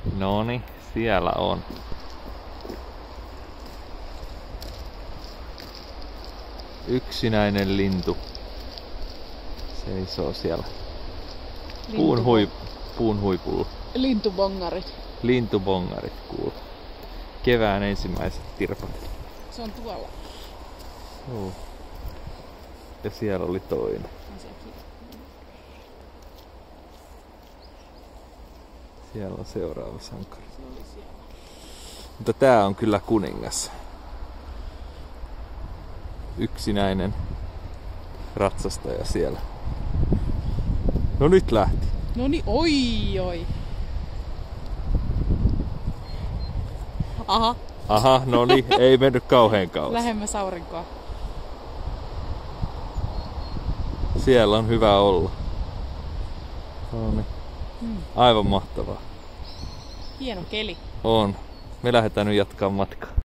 Noni, siellä on. Yksinäinen lintu seisoo siellä puun huipulla. Lintubongarit. Lintubongarit kuuluu. Kevään ensimmäiset tirpat. Se on tuolla. Joo. Ja siellä oli toinen. Siellä on seuraava sankari. Se oli siellä. Mutta tää on kyllä kuningas. Yksinäinen ratsastaja siellä. No nyt lähti. Noni, oi. Aha. Aha, no niin, ei mennyt kauhean kauas. Lähemmäs aurinkoa. Siellä on hyvä olla. No niin. Aivan mahtavaa. Hieno keli. On. Me lähdetään nyt jatkaa matkaa.